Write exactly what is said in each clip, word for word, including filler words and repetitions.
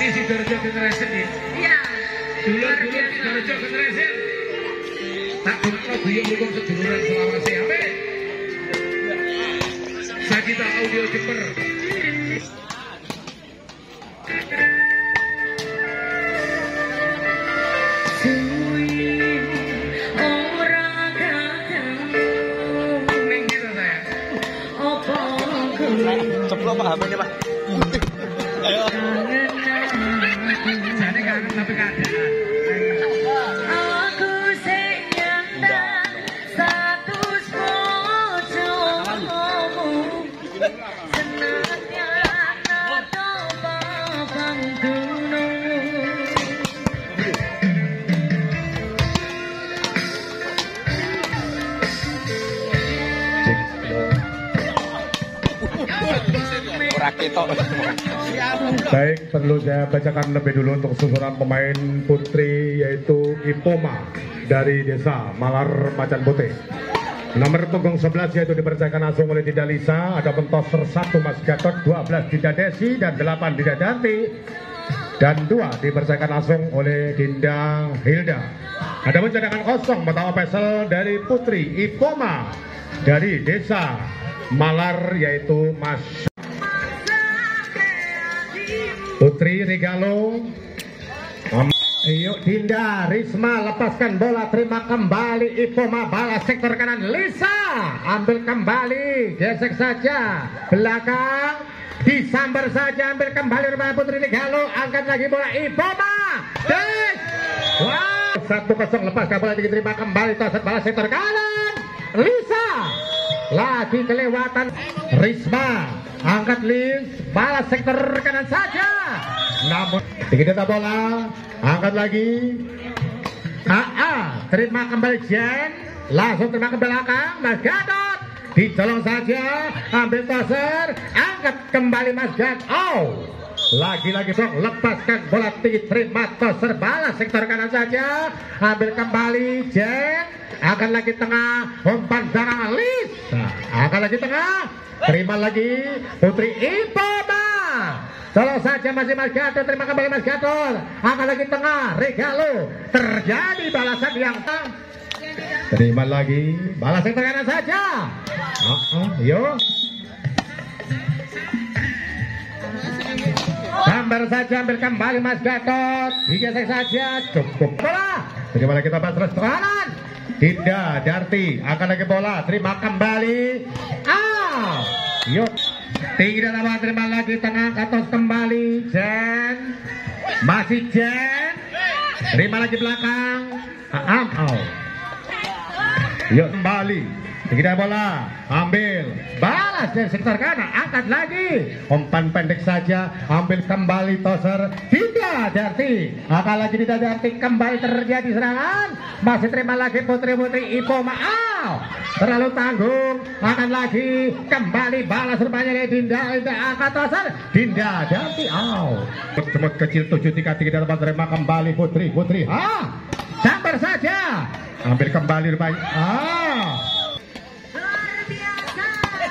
Sidoarjo Generation ya. Iya. Dulur-dulur Sidoarjo Generation. Tak dongakno guyon hukum seduluran Selawase ape. Sagita Audio Jember. Ceplok Pak H P-nya Pak. Ayo. Jane kangen tapi keadaan. Aku senyandang satu bojomu senatnya nato babang gunung. Baik, perlu saya bacakan lebih dulu untuk susunan pemain putri yaitu Ipoma dari desa Malar Macan Putih. Nomor punggung sebelas yaitu dipercayakan langsung oleh Dinda Lisa, ada pentoser satu Mas Gatot, dua belas Dinda Desi dan delapan Dinda Danti, dan dua dipercayakan langsung oleh Dinda Hilda. Ada mencatatkan kosong pertama pesel dari putri Ipoma dari desa Malar yaitu Mas Putri Regalo. Yuk Dinda Risma lepaskan bola, terima kembali Ipoma, balas sektor kanan Lisa, ambil kembali, gesek saja belakang, disambar saja, ambil kembali rumah Putri Regalo, angkat lagi bola Ipoma, des, wow, satu kosong lepaskan bola, diterima kembali, toset balas sektor kanan Lisa, lagi kelewatan Risma, angkat Lis, balas sektor kanan saja, namun tinggi bola, angkat lagi A A, terima kembali Jen, langsung terima ke belakang Mas Gatot, dicolong saja, ambil toser, angkat kembali Mas Gatot, oh, lagi-lagi bro, lepaskan bola tinggi, terima toser, balas sektor kanan saja, ambil kembali Jen, akan lagi tengah, umpan serangan Lisa, akan lagi tengah, terima lagi Putri Ipoma, tolong saja masih Mas Gatot, terima kembali Mas Gatot, akan lagi tengah Regalo, terjadi balasan yang terima lagi, balas yang kanan saja, uh -uh, yuk gambar saja, ambil kembali Mas Gatot, digesek saja, cukup bola, bagaimana kita bahas restoran, Dinda Darti, akan lagi bola, terima kembali, ah, yuk tinggi dan lama, terima lagi tengah, katos kembali, Jen, masih Jen, terima lagi belakang, ah, oh. Yuk kembali, tinggi dan bola, ambil, balas dari sektor kanan, angkat lagi, umpan pendek saja, ambil kembali toser, Dinda Darti, akan lagi Dinda Darti, kembali terjadi serangan, masih terima lagi putri-putri Ipoma, oh. Terlalu tanggung, akan lagi kembali balas rupanya dari Dinda, Dinda angkat toser, Dinda Darti, oh. Semut kecil tujuh tiga tiga dapat terima kembali putri putri, ah, sambar saja, ambil kembali rupanya, ah, Luar biasa.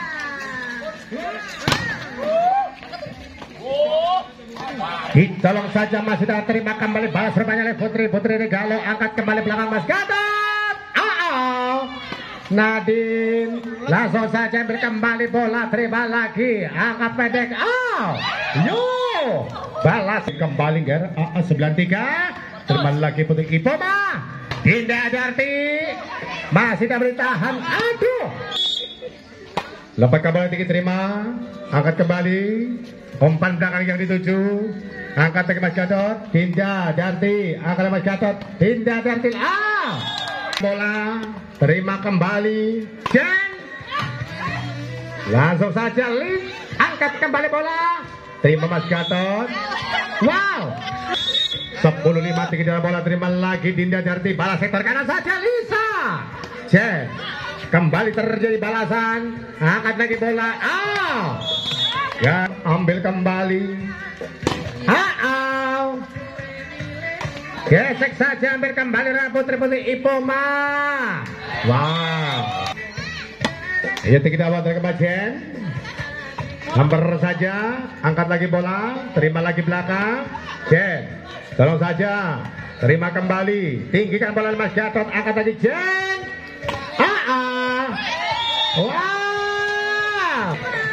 ditolong saja, masih tidak terima kembali balas rupanya oleh putri putri Regalo, angkat kembali belakang Mas Gatot, ah, oh. Nadine langsung saja ambil kembali bola, terima lagi, angkat pendek, oh, yo, balas kembali Ger, oh, sembilan tiga, terima lagi putri Ipoma, Dinda Darti, masih tidak bertahan, aduh, lepas kembali tinggi, terima, angkat kembali, umpan belakang yang dituju, angkat lagi Mas Gatot, Dinda Darti, angkat Mas Gatot, Dinda Darti, ah, bola, terima kembali, Jen, langsung saja Lis, angkat kembali bola, terima Mas Gatot, wow, sepuluh lima tinggi dalam bola, terima lagi Dinda Darti, balas sektor kanan saja Lisa, Jen, kembali terjadi balasan, angkat lagi bola, ah, dan ambil kembali, ah, oh. Gesek saja, ambil kembali putri-putri Ipoma, wow, ayo tinggi dalam dari Jen, hampir saja, angkat lagi bola, terima lagi belakang, Jen, tolong saja. Terima kembali. Tinggikan bola Mas Gatot. Angkat lagi Jen. Ah, ah. Wow.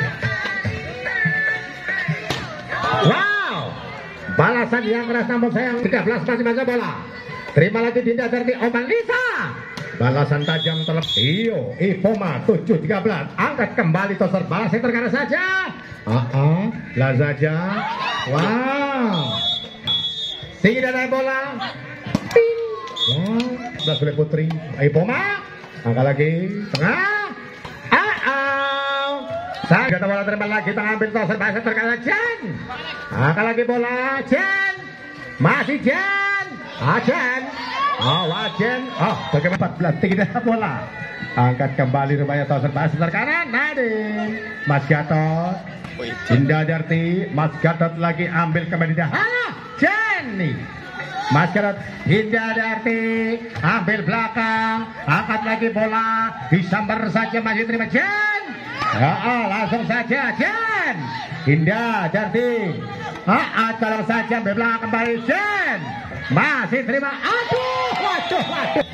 Wow. Balasan yang keras namun sayang. tiga belas masih masa bola. Terima lagi Dinda dari Oman Lisa. Balasan tajam terlebih. Iyo, Ipoma tujuh tiga belas. Angkat kembali toser balas yang terkena saja. Ah, ah. Lah saja. Wow. Tinggi dan naik bola. Ting. Wow. Belas oleh Putri. Ipoma. Angkat lagi. Tengah. Ah, ah. Saya kata bola terima lagi. Tengah ambil toser balas yang terkena Jen. Angkat lagi bola. Jen. Masih Jen. Ah, Jen. Oh, Wajen. Oh, bagaimana empat belas tinggi dan bola. Angkat kembali rupanya toser balas sebelah kanan. Nadine. Mas Gatot. Indah Darti. Mas Gatot lagi ambil kembali dah. Ah, Jenny. Mas Gatot. Indah Darti. Ambil belakang. Angkat lagi bola. Disambar saja masih terima Jen. Ya, oh, langsung saja Jen. Indah Darti. Ah, ah, tolong saja ambil belakang kembali Jen. Masih terima. Aduh, waduh, waduh.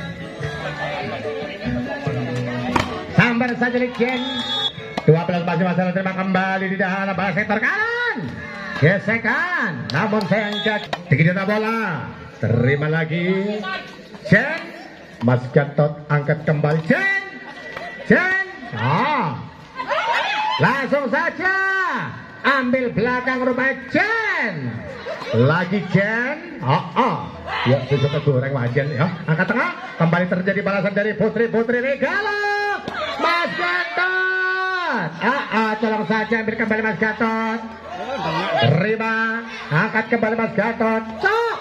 Sambar saja di Jen. dua belas masih masalah terima kembali di dahana bola sektor kanan. Gesekan. Namun sayang jatuh. Tinggi dana bola. Terima lagi. Jen. Mas Gatot angkat kembali. Jen. Jen. Oh. Langsung saja. Ambil belakang rumah Jen. Lagi Jen. Oh, oh. Ya, sudah goreng wajan ya. Angkat tengah. Kembali terjadi balasan dari Putri-Putri Regalo. Mas Gatot. Ah, ah, tolong saja ambil kembali Mas Gatot. Terima. Angkat kembali Mas Gatot. Cok.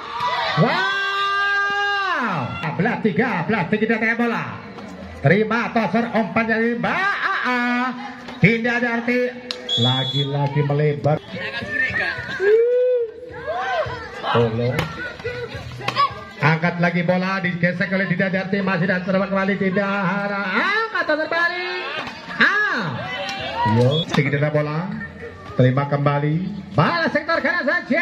Wow. Belas tiga, belas tiga tengah bola. Terima toser umpan dari Mbak A A. Tidak ada arti. Lagi-lagi melebar. Tolong. Angkat lagi bola digesek oleh Dinda Darti masih dan terbang kembali Dinda Hara. Angkat terbalik. Ah. Yo, tinggi dana bola. Terima kembali. Balas sektor kanan saja.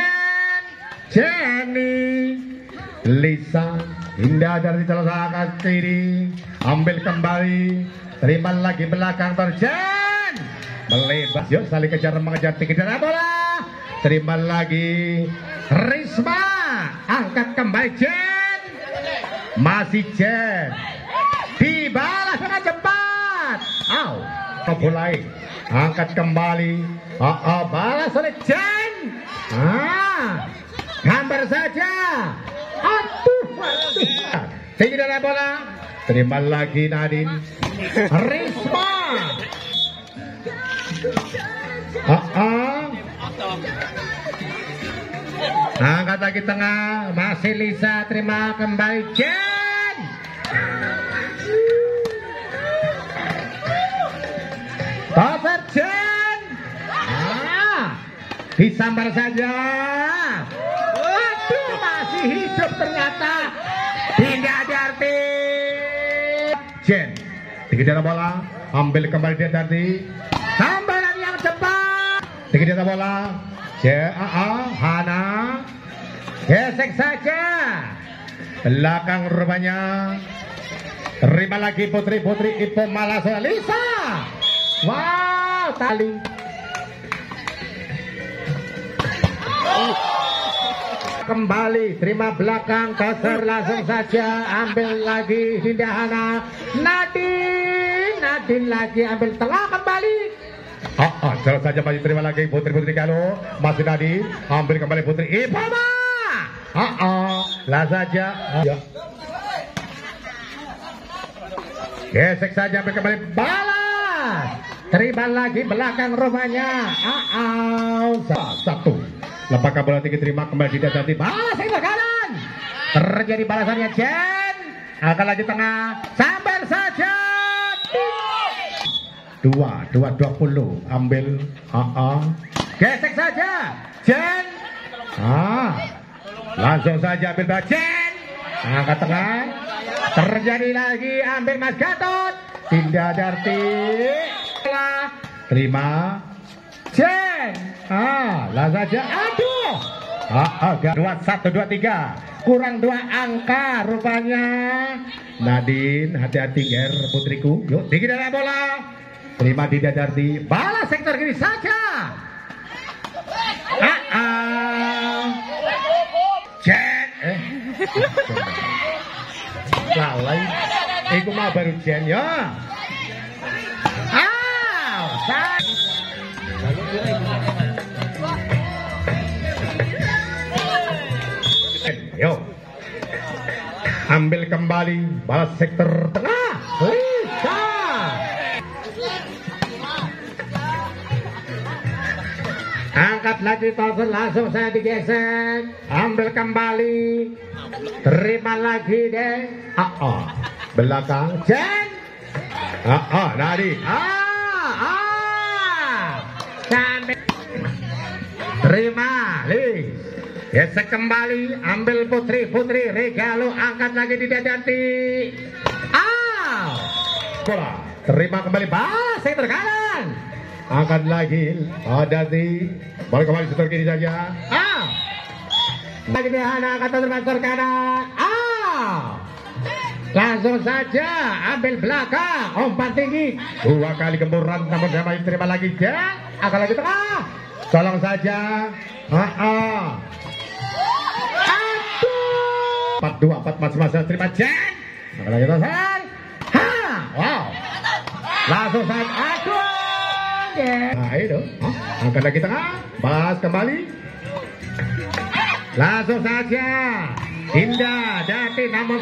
Jenny. Lisa. Dinda Darti terus angkat kiri. Ambil kembali. Terima lagi belakang terjen. Melebar. Yo, saling kejar mengejar tinggi dana bola. Terima lagi. Risma. Angkat kembali Jen. Masih Jen. Dibalas dengan cepat. Au. Mulai. Angkat kembali. Oh, oh, balas oleh Jen. Ah. Gambar saja. Aduh. Aduh. Tinggi dalam bola. Terima lagi Nadine. Risma. Oh, oh. Angkat lagi tengah. Masih Lisa. Terima kembali Jen. Toser Jen. Ah, disambar saja. Waduh, masih hidup ternyata. Tidak ada arti. Jen. Tinggi dalam bola. Ambil kembali dia tadi. Sambaran yang cepat. Tinggi dalam bola. C A A Hana. Gesek saja. Belakang rupanya. Terima lagi Putri-Putri Ipo Malasa Lisa. Wow, tali. Kembali, terima belakang, toser langsung saja. Ambil lagi Dinda Hana. Nadine, Nadine lagi ambil tengah kembali. Oh, oh, terus saja masih terima lagi Putri-Putri Galo. Masih Nadine, ambil kembali Putri Ipoma. Oh, oh, lah saja. Oh, ya. Gesek saja ambil kembali balas. Terima lagi belakang rumahnya. Oh, oh. Satu. Lepaskan bola tinggi terima kembali di Darti. Balas ke kanan. Terjadi balasannya Jen. Akan lagi tengah. Sambar saja. Dua, dua, dua puluh. Ambil. Ah, ah. Gesek saja. Jen. Ah. Langsung saja ambil Jen. Angkat tengah. Terjadi lagi. Ambil Mas Gatot. Dinda Darti. Terima. Jen. Ah, lah saja. Aduh. Ah, agak dua satu dua tiga kurang dua angka rupanya. Nadine hati-hati ger putriku. Yuk tinggi dari bola. Terima Dinda Darti. Bala sektor kiri saja. Ah, ah. Jen. Eh. Lalai. Iku mau baru Jen ya. Ah, sa Yo, ambil kembali balas sektor tengah. Lisa. Angkat lagi Tolson, langsung saya digesek. Ambil kembali. Terima lagi deh. Ah, oh. Belakang Jen. Ah, oh, Nadi. Ah, ah. Sampai. Terima, Lis. Gesek kembali, ambil putri, putri, Regalo, angkat lagi di Dadanti. Ah, bola, terima kembali, bas, sektor kanan. Angkat lagi, Dadanti, balik kembali sektor kiri saja. Ah, lagi di Hana, angkat terima sektor kanan. Ah, langsung saja, ambil belakang, umpan tinggi. Dua kali gemburan, namun sama terima lagi, ya. Angkat lagi tengah, tolong saja. Ah, ah. empat dua empat masing-masing terima Jen. Maka lagi selesai. Ha, wow. Langsung saja aduh. Nah itu, oh, angkat lagi tengah, bahas kembali. Langsung saja. Dinda Darti namun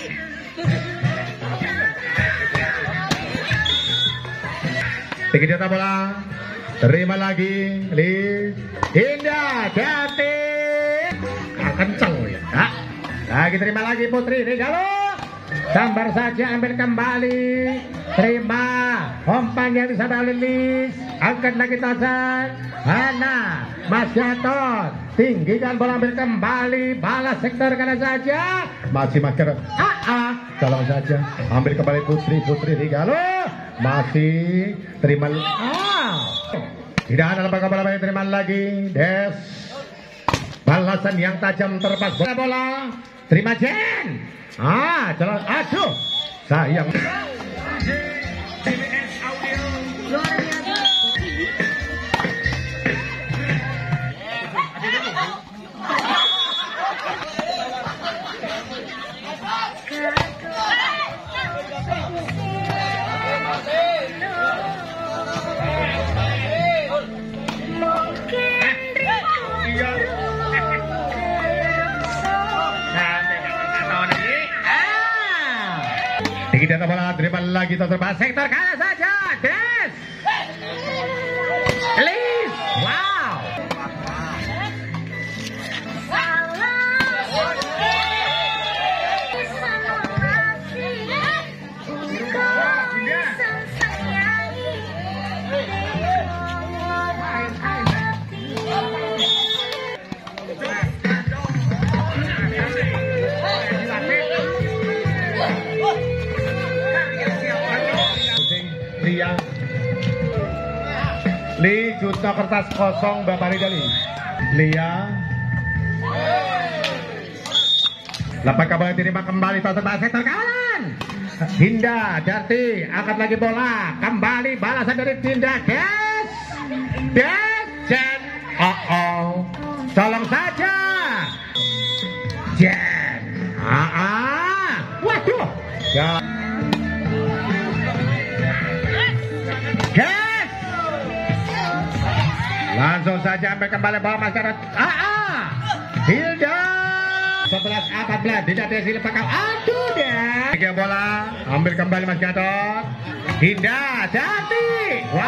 tinggi di bola. Terima lagi, Lis. Dinda Darti. Kenceng ya. Nah. Lagi terima lagi putri Regalo. Sambar saja ambil kembali. Terima umpan yang disana oleh Lis. Angkat lagi Tasan. Hana Mas Gatot. Tinggikan bola ambil kembali. Balas sektor kanan saja. Masih masker. Ah, ah. Tolong saja. Ambil kembali putri Putri Regalo. Masih terima. Ah. Tidak ada lembaga bola yang terima lagi. Des. Balasan yang tajam terpas bola. Terima Jen. Ah, jalan. Aduh. Sayang. Tinggi data bola, terima lagi terbaik sektor kanan saja. Des. Lis. Wow. Lia Li juta kertas kosong Bapak Ridali. Lia lepas kabel terima kembali tonton sektor kanan. Dinda Darti angkat lagi bola kembali balasan dari Dinda. Des Des Jen. Oh oh tolong saja Jen. Ah ah waduh ya. Yes. Langsung saja ambil kembali bola masyarakat. Ah, ah. Hilda. sebelas empat belas Dinda Desi lepas kau. Aduh deh. Tiga bola. Ambil kembali Mas Gatot. Dinda Darti. Wah.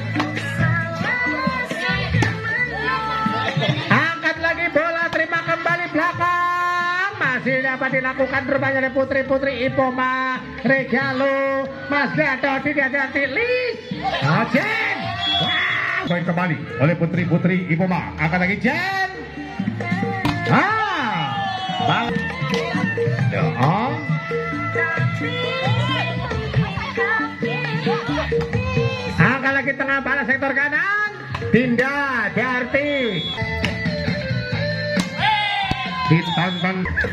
Angkat lagi bola. Terima kembali belakang. Masih dapat dilakukan rupanya oleh putri-putri Ipoma Regalo. Mas Gatot Dinda Darti. Lis. Jen. Wow. Poin kembali oleh putri-putri Ipoma. Angkat lagi Jen. Ah. Bal. Oh. Angkat lagi tengah balas sektor kanan. Dinda Darti. tonton.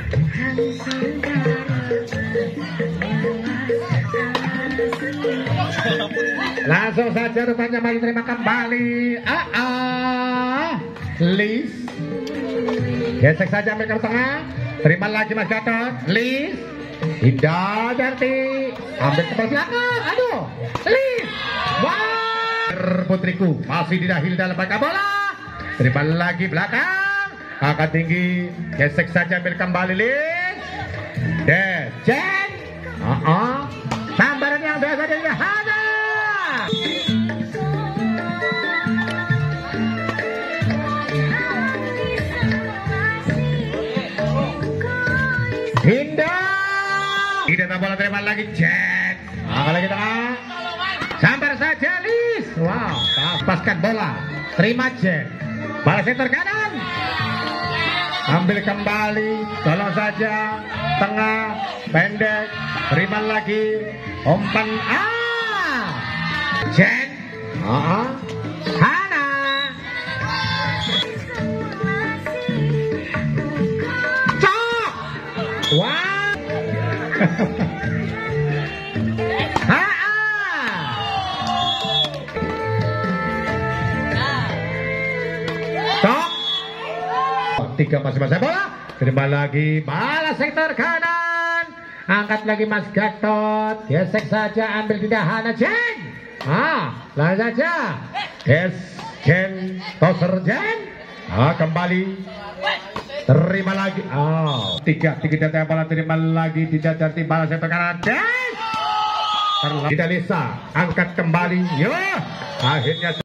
Langsung saja rupanya Mali terima kembali. Ah, ah. Lis. Gesek saja ambil ke tengah. Terima lagi Mas Gatot. Lis. Indah Darti. Ambil ke belakang. Aduh. Lis. Wah. Putriku masih tidak Hilda lepaskan bola. Terima lagi belakang. Angkat tinggi. Gesek saja ambil kembali Lis. Des. Jen. Ah, ah. Sambaran yang biasa dia ada. Hinda. Tidak bola terima lagi Jen. Angkat lagi tengah. Sambar saja Lis. Wow, lepaskan bola. Terima Jen. Bola center kanan. Ambil kembali. Tolong saja. Tengah. Pendek. Terima lagi. Umpan. Ah. Jen. Ah. Hana. Cok. Wow. Ha. Cok. Tiga masih masa bola. Terima lagi. Bola sektor kanan. Angkat lagi Mas Gatot. Gesek saja ambil tidak Hana Jen. Ah, langsung saja. Yes, Jen toser Jen. Ah, kembali. Terima lagi. Oh, tiga tiga data bola terima lagi tidak dari bola sektor kanan. Jen. Tidak Lisa. Angkat kembali. Yo, akhirnya